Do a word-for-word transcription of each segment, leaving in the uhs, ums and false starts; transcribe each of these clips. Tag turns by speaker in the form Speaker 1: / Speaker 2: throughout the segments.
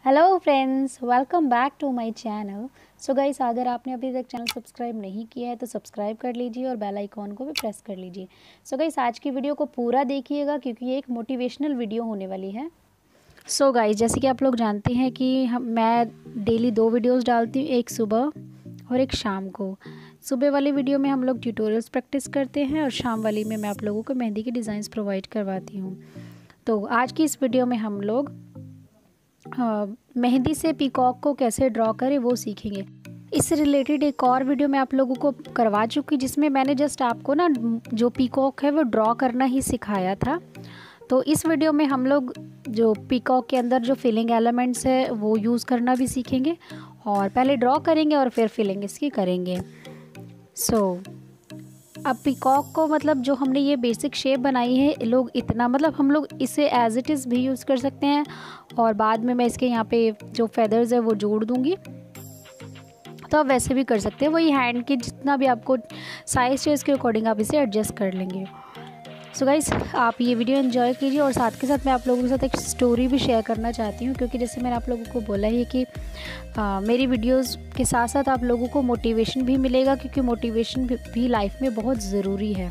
Speaker 1: Hello friends, welcome back to my channel. So guys, अगर आपने अभी तक चैनल सब्सक्राइब नहीं किया है तो सब्सक्राइब कर लीजिए और बेल आइकॉन को भी प्रेस कर लीजिए। सो गाइस, आज की वीडियो को पूरा देखिएगा क्योंकि ये एक मोटिवेशनल वीडियो होने वाली है। सो गाइस, जैसे कि आप लोग जानते हैं कि हम मैं डेली दो वीडियोस डालती हूँ, एक सुबह और एक शाम को। सुबह वाली वीडियो में हम लोग ट्यूटोरियल्स प्रैक्टिस करते हैं और शाम वाली में मैं आप लोगों को मेहंदी के डिज़ाइंस प्रोवाइड करवाती हूँ। तो आज की इस वीडियो में हम लोग हाँ, मेहंदी से पीकॉक को कैसे ड्रॉ करें वो सीखेंगे। इससे रिलेटेड एक और वीडियो मैं आप लोगों को करवा चुकी जिसमें मैंने जस्ट आपको ना जो पीकॉक है वो ड्रॉ करना ही सिखाया था। तो इस वीडियो में हम लोग जो पीकॉक के अंदर जो फिलिंग एलिमेंट्स है वो यूज़ करना भी सीखेंगे और पहले ड्रॉ करेंगे और फिर फिलिंग इसकी करेंगे। सो so, अब पीकॉक को मतलब जो हमने ये बेसिक शेप बनाई है, लोग इतना मतलब हम लोग इसे एज इट इज़ भी यूज़ कर सकते हैं और बाद में मैं इसके यहाँ पे जो फेदर्स है वो जोड़ दूँगी, तो आप वैसे भी कर सकते हैं। वही हैंड के जितना भी आपको साइज़ चाहिए उसके अकॉर्डिंग आप इसे एडजस्ट कर लेंगे। सो so गाइस, आप ये वीडियो एंजॉय कीजिए और साथ के साथ मैं आप लोगों के साथ एक स्टोरी भी शेयर करना चाहती हूँ क्योंकि जैसे मैंने आप लोगों को बोला है कि आ, मेरी वीडियोस के साथ साथ आप लोगों को मोटिवेशन भी मिलेगा क्योंकि मोटिवेशन भी, भी लाइफ में बहुत ज़रूरी है।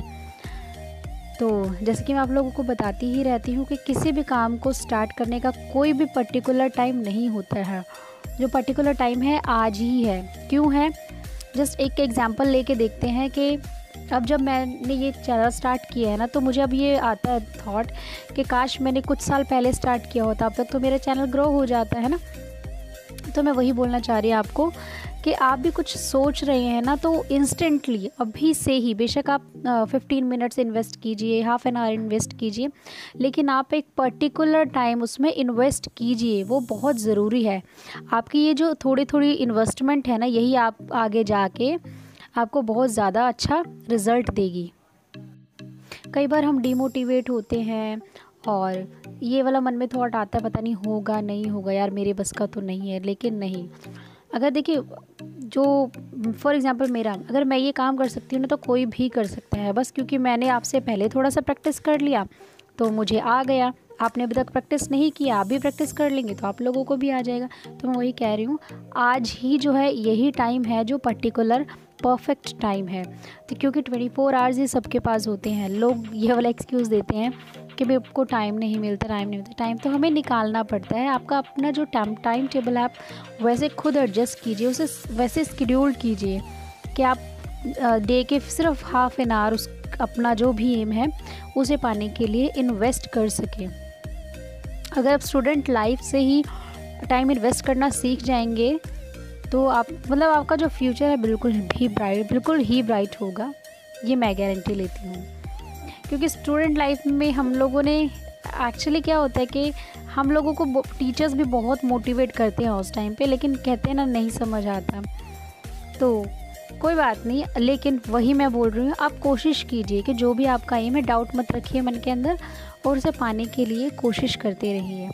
Speaker 1: तो जैसे कि मैं आप लोगों को बताती ही रहती हूँ कि किसी भी काम को स्टार्ट करने का कोई भी पर्टिकुलर टाइम नहीं होता है। जो पर्टिकुलर टाइम है आज ही है। क्यों है, जस्ट एक एग्जांपल लेके देखते हैं कि अब जब मैंने ये चैनल स्टार्ट किया है ना, तो मुझे अब ये आता है थॉट कि काश मैंने कुछ साल पहले स्टार्ट किया होता, अब तक तो मेरा चैनल ग्रो हो जाता है ना। तो मैं वही बोलना चाह रही हूँ आपको कि आप भी कुछ सोच रहे हैं ना तो इंस्टेंटली अभी से ही, बेशक आप फिफ्टीन मिनट्स इन्वेस्ट कीजिए, हाफ एन आवर इन्वेस्ट कीजिए, लेकिन आप एक पर्टिकुलर टाइम उसमें इन्वेस्ट कीजिए, वो बहुत ज़रूरी है। आपकी ये जो थोड़ी थोड़ी इन्वेस्टमेंट है ना, यही आप आगे जाके आपको बहुत ज़्यादा अच्छा रिज़ल्ट देगी। कई बार हम डिमोटिवेट होते हैं और ये वाला मन में थॉट आता है पता नहीं होगा नहीं होगा यार, मेरे बस का तो नहीं है। लेकिन नहीं, अगर देखिए जो फॉर एग्ज़ाम्पल मेरा, अगर मैं ये काम कर सकती हूँ ना तो कोई भी कर सकता है। बस क्योंकि मैंने आपसे पहले थोड़ा सा प्रैक्टिस कर लिया तो मुझे आ गया। आपने अभी तक प्रैक्टिस नहीं किया, आप भी प्रैक्टिस कर लेंगे तो आप लोगों को भी आ जाएगा। तो मैं वही कह रही हूँ, आज ही जो है यही टाइम है जो पर्टिकुलर परफेक्ट टाइम है। तो क्योंकि ट्वेंटी फोर आवर्स ही सबके पास होते हैं। लोग ये वाला एक्सक्यूज़ देते हैं कि भाई आपको टाइम नहीं मिलता, टाइम नहीं मिलता। टाइम तो हमें निकालना पड़ता है। आपका अपना जो टाइम टाइम टेबल है आप वैसे खुद एडजस्ट कीजिए, उसे वैसे स्केड्यूल कीजिए कि आप डे के सिर्फ हाफ एन आवर उस अपना जो भी एम है उसे पाने के लिए इन्वेस्ट कर सकें। अगर आप स्टूडेंट लाइफ से ही टाइम इन्वेस्ट करना सीख जाएंगे तो आप मतलब आपका जो फ्यूचर है बिल्कुल भी ब्राइट बिल्कुल ही ब्राइट होगा, ये मैं गारंटी लेती हूँ। क्योंकि स्टूडेंट लाइफ में हम लोगों ने एक्चुअली क्या होता है कि हम लोगों को टीचर्स भी बहुत मोटिवेट करते हैं उस टाइम पे, लेकिन कहते हैं ना नहीं समझ आता। तो कोई बात नहीं, लेकिन वही मैं बोल रही हूँ, आप कोशिश कीजिए कि जो भी आपका एम है डाउट मत रखिए मन के अंदर और उसे पाने के लिए कोशिश करते रहिए।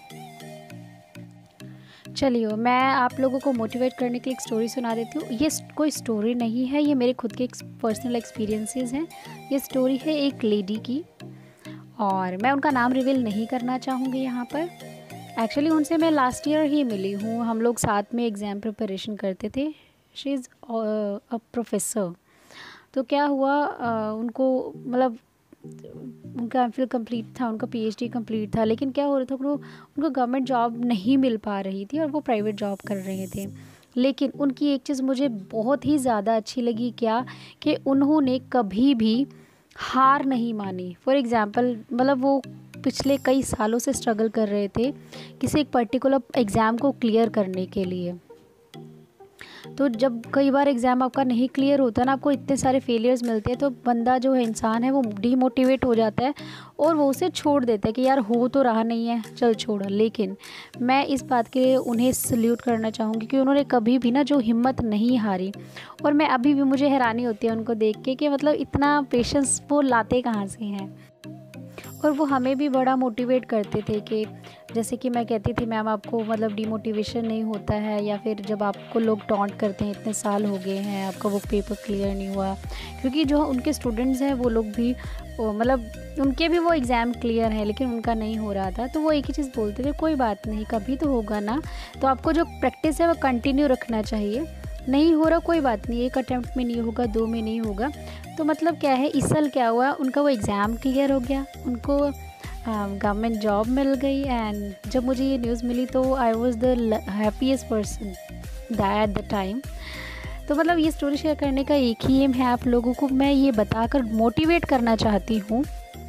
Speaker 1: चलिए, मैं आप लोगों को मोटिवेट करने के लिए एक स्टोरी सुना देती हूँ। ये कोई स्टोरी नहीं है, ये मेरे खुद के पर्सनल एक्सपीरियंसेस हैं। ये स्टोरी है एक लेडी की और मैं उनका नाम रिवील नहीं करना चाहूँगी यहाँ पर। एक्चुअली उनसे मैं लास्ट ईयर ही मिली हूँ, हम लोग साथ में एग्ज़ाम प्रिपरेशन करते थे। She is a professor. तो क्या हुआ, uh, उनको मतलब उनका एम फिल कम्प्लीट था, उनका पीएचडी कंप्लीट था, लेकिन क्या हो रहा था उनको उनको गवर्नमेंट जॉब नहीं मिल पा रही थी और वो प्राइवेट जॉब कर रहे थे। लेकिन उनकी एक चीज़ मुझे बहुत ही ज़्यादा अच्छी लगी, क्या कि उन्होंने कभी भी हार नहीं मानी। फॉर एग्ज़ाम्पल मतलब वो पिछले कई सालों से स्ट्रगल कर रहे थे किसी एक पर्टिकुलर एग्ज़ाम को क्लियर करने के लिए। तो जब कई बार एग्ज़ाम आपका नहीं क्लियर होता ना, आपको इतने सारे फेलियर्स मिलते हैं, तो बंदा जो है इंसान है वो डीमोटिवेट हो जाता है और वो उसे छोड़ देता है कि यार हो तो रहा नहीं है, चल छोड़। लेकिन मैं इस बात के लिए उन्हें सल्यूट करना चाहूँगी कि उन्होंने कभी भी ना जो हिम्मत नहीं हारी। और मैं अभी भी मुझे हैरानी होती है उनको देख के कि मतलब इतना पेशेंस वो लाते कहाँ से हैं। और वो हमें भी बड़ा मोटिवेट करते थे कि जैसे कि मैं कहती थी मैम आपको मतलब डिमोटिवेशन नहीं होता है, या फिर जब आपको लोग टॉन्ट करते हैं इतने साल हो गए हैं आपका वो पेपर क्लियर नहीं हुआ, क्योंकि जो उनके स्टूडेंट्स हैं वो लोग भी मतलब उनके भी वो एग्ज़ाम क्लियर है लेकिन उनका नहीं हो रहा था, तो वो एक ही चीज़ बोलते थे कोई बात नहीं कभी तो होगा ना, तो आपको जो प्रैक्टिस है वो कंटिन्यू रखना चाहिए, नहीं हो रहा कोई बात नहीं, एक अटैम्प्ट में नहीं होगा, दो में नहीं होगा। तो मतलब क्या है इस साल क्या हुआ उनका वो एग्ज़ाम क्लियर हो गया, उनको गवर्नमेंट जॉब मिल गई। एंड जब मुझे ये न्यूज़ मिली तो I was the happiest person that at the time. तो मतलब ये स्टोरी शेयर करने का एक ही एम है, आप लोगों को मैं ये बताकर मोटिवेट करना चाहती हूँ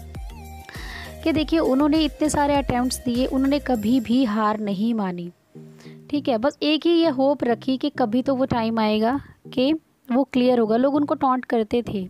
Speaker 1: कि देखिए उन्होंने इतने सारे अटैम्प्ट्स दिए, उन्होंने कभी भी हार नहीं मानी, ठीक है। बस एक ही ये होप रखी कि कभी तो वो टाइम आएगा कि वो क्लियर होगा। लोग उनको टॉन्ट करते थे,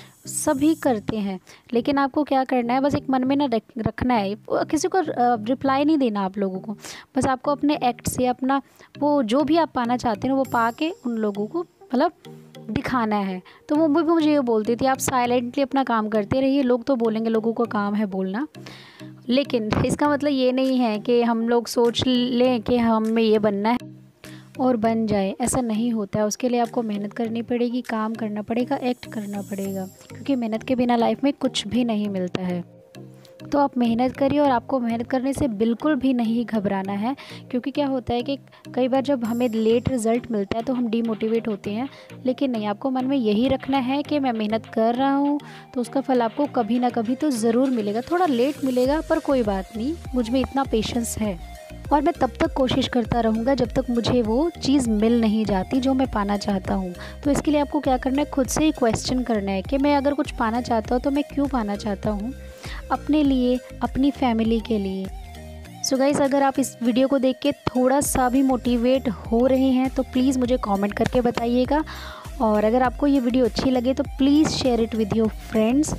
Speaker 1: सभी करते हैं, लेकिन आपको क्या करना है बस एक मन में ना रखना है, किसी को रिप्लाई नहीं देना आप लोगों को, बस आपको अपने एक्ट से अपना वो जो भी आप पाना चाहते हैं वो पा के उन लोगों को मतलब दिखाना है। तो वो भी मुझे ये बोलती थी आप साइलेंटली अपना काम करते रहिए, लोग तो बोलेंगे, लोगों का काम है बोलना, लेकिन इसका मतलब ये नहीं है कि हम लोग सोच लें कि हमें ये बनना है और बन जाए, ऐसा नहीं होता है। उसके लिए आपको मेहनत करनी पड़ेगी, काम करना पड़ेगा, एक्ट करना पड़ेगा, क्योंकि मेहनत के बिना लाइफ में कुछ भी नहीं मिलता है। तो आप मेहनत करिए और आपको मेहनत करने से बिल्कुल भी नहीं घबराना है, क्योंकि क्या होता है कि कई बार जब हमें लेट रिज़ल्ट मिलता है तो हम डीमोटिवेट होते हैं, लेकिन नहीं, आपको मन में यही रखना है कि मैं मेहनत कर रहा हूँ तो उसका फल आपको कभी ना कभी तो ज़रूर मिलेगा, थोड़ा लेट मिलेगा पर कोई बात नहीं, मुझ में इतना पेशेंस है और मैं तब तक कोशिश करता रहूँगा जब तक मुझे वो चीज़ मिल नहीं जाती जो मैं पाना चाहता हूँ। तो इसके लिए आपको क्या करना है, खुद से ही क्वेश्चन करना है कि मैं अगर कुछ पाना चाहता हूँ तो मैं क्यों पाना चाहता हूँ, अपने लिए, अपनी फैमिली के लिए। सो गाइस, अगर आप इस वीडियो को देख के थोड़ा सा भी मोटिवेट हो रहे हैं तो प्लीज़ मुझे कमेंट करके बताइएगा, और अगर आपको ये वीडियो अच्छी लगे तो please share it with your friends.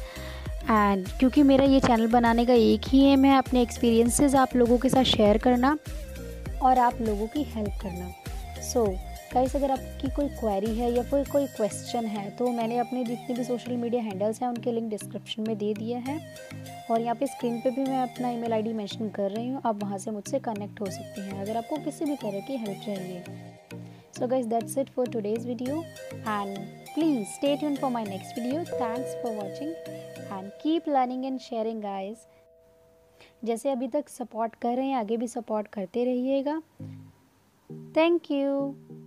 Speaker 1: And क्योंकि मेरा ये चैनल बनाने का एक ही एम है अपने एक्सपीरियंसेस आप लोगों के साथ शेयर करना और आप लोगों की हेल्प करना। सो गाइस, अगर आपकी कोई क्वेरी है या फिर कोई क्वेश्चन है तो मैंने अपने जितने भी सोशल मीडिया हैंडल्स हैं उनके लिंक डिस्क्रिप्शन में दे दिया है, और यहाँ पे स्क्रीन पे भी मैं अपना ईमेल आईडी मेंशन कर रही हूँ, आप वहाँ से मुझसे कनेक्ट हो सकते हैं अगर आपको किसी भी तरह की हेल्प चाहिए। So guys, that's it for today's video, and please stay tuned for my next video. Thanks for watching and keep learning and sharing guys. जैसे अभी तक सपोर्ट कर रहे हैं आगे भी सपोर्ट करते रहिएगा। Thank you.